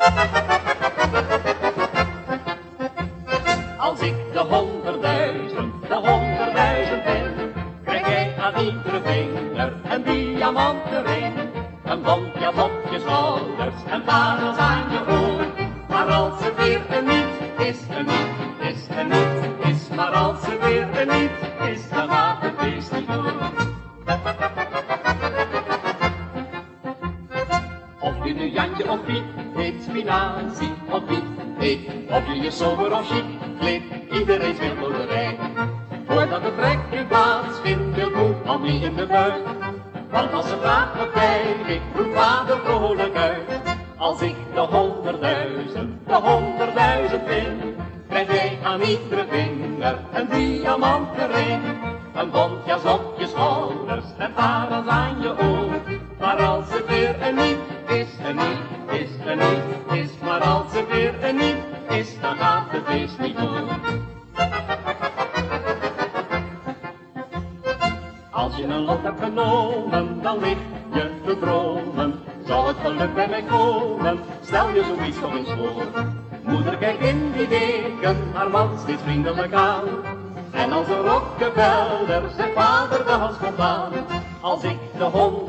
Als ik de 100.000 ben, krijg jij aan iedere vinger een diamanten ring. Een bontjas op je schouders en parels aan je oor. Maar als het weer een niet is, een niet is, een niet is. Maar als het weer een niet is, dan gaat het feest niet door. Of je nu Jantje of Piet heet, spinazie of Piet heet, of je je sober of chic kleedt, iedereen speelt door de rij. Voordat de trekking plaatsvindt, wil moe al niet in de buik. Want als ze vraagt wat krijg ik, roept vader vrolijk uit. Als ik de 100.000 vind, krijg jij aan iedere vinger een diamanten ring. Een bontjas op je schouders en parels aan je oor. Maar als het weer een niet is, een niet is, een niet is. Maar als het weer een niet is, dan gaat het feest niet door. Als je een lot hebt genomen, dan lig je te dromen. Zou het geluk bij mij komen, stel je zoiets nog eens voor. Moeder kijkt in die weken haar man steeds vriendelijk aan. En als een Rockefeller zegt vader de hals komt aan. Als ik de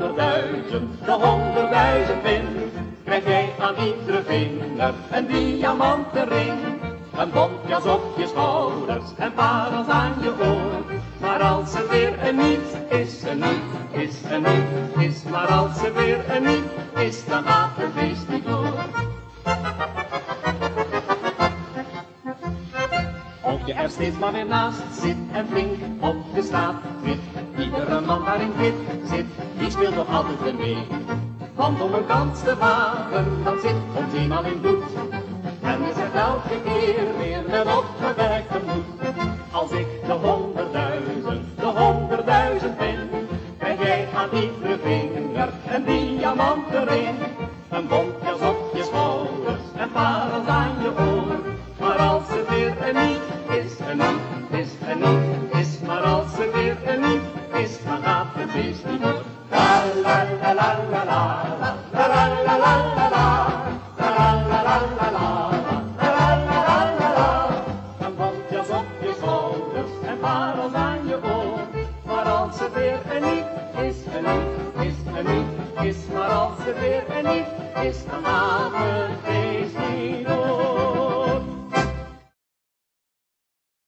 100.000 vind, krijg jij aan iedere vinger een diamanten ring. Een bontjas op je schouders en parels aan je oor. Maar als het weer een niet is, een niet is, een niet is. Maar als het weer een niet is, dan gaat het feest niet door. Of je er steeds maar weer naast zit en flink op de straat wit. Iedere man waarin wit zit, die speelt nog altijd weer mee. Want om een kans te wagen, dan zit ons eenmaal in bloed. En is het elke keer weer met opgewerkte moed. Als ik de 100.000 vind, krijg jij aan iedere vinger een diamanten ring. Een bontjas op je schouders en parels aan je oor. Maar als het weer een niet is, een niet is, een niet is. Maar als het weer een niet is, dan gaat het feest niet door. La la la la la la la la la la la la la la la la la. Een bontjas op je schouders en parels aan je oor. Maar als het weer een niet is, een niet is, een niet is. Maar als het weer een niet is, dan gaat het feest niet door.